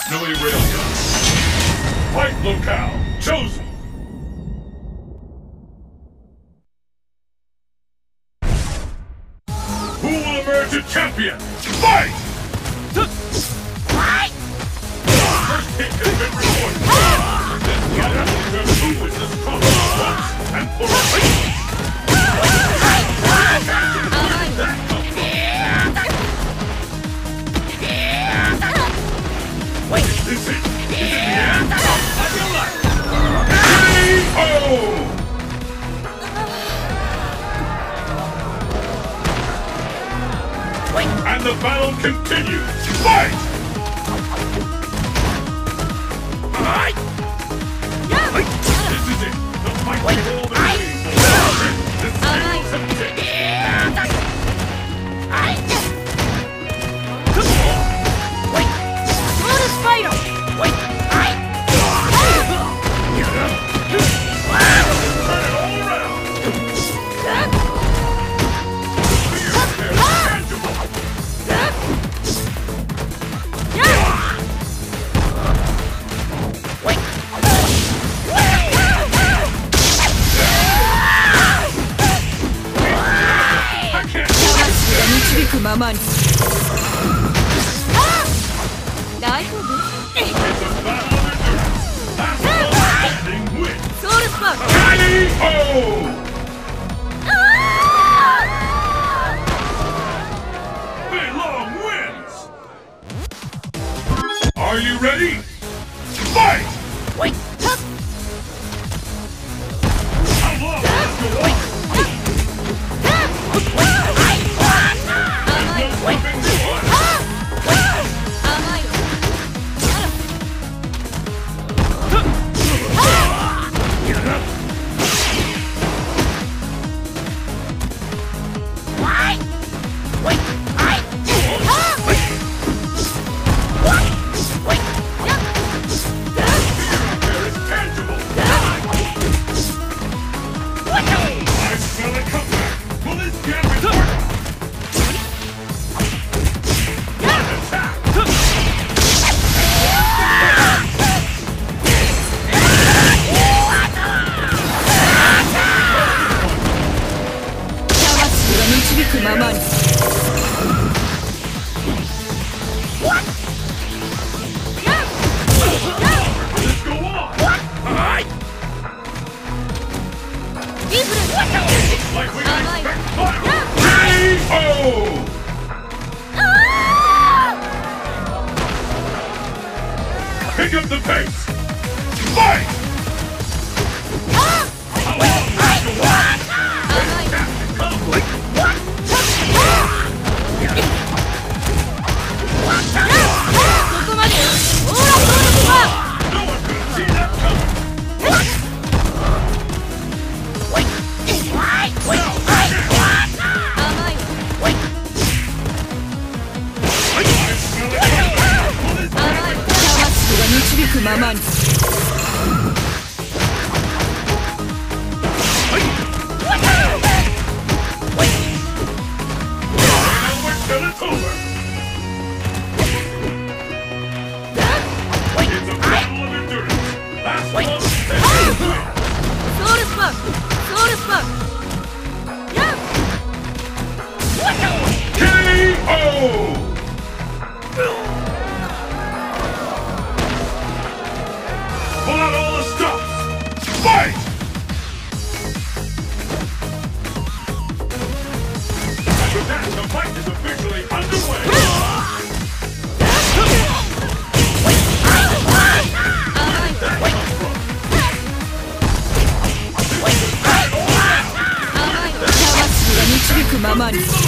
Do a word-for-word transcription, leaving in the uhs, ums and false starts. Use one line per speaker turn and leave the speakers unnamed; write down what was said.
Professionally railgun. Fight locale chosen. Who will emerge a champion? Fight!
Fight!
First hit has been recorded. Then get up and who is the strongest once and for a fight.
Wait!
Is it? Is it the end? I feel like K O!
Wait!
And the battle continues. Fight!
Fight!
This is it. The fight
Wait.
for all the
Fight.
dreams. The scales have tipped.
Wait! Lotus Spider! Wait! Fight!
Turn it all around. Fear is tangible.
Wait!
I can't.
導くままに大丈夫
It's a battle of endurance. Last one standing wins.
ソウルスパーク
K O! Wei Long wins! Are you ready? Fight!
Wait!
How long does this go on?
Wait!
No stopping this one.
甘いよ
Wait! Wait! Fight! Wait! Wait!
Fear is tangible. I smell a comeback. Will this damage work? One attack.
魂は導くままに
Will this go on?
Fight!
リフレ
Looks like we can
Am I-
expect fire. K O! Pick up the pace. Fight! How long does this go on?
甘いよ
Captain conflict.
ここまでよオーラソウルスパー
No one could have seen that coming.
Wait! Fight! Wait!
ク甘いよ
Wait!
I smell a comeback. Will this
甘いよ魂は導くままに
Wait!
Now we're till it's over.
Wait!
It's a battle of endurance. Last
Wait.
one standing wins.
ソウルスパークソウルスパーク
K O! Pull out all the stops! Fight! And with that, the fight is officially underway!
Wait!
甘いよ
That comes from
Wait!
甘いよ魂は導くままに
the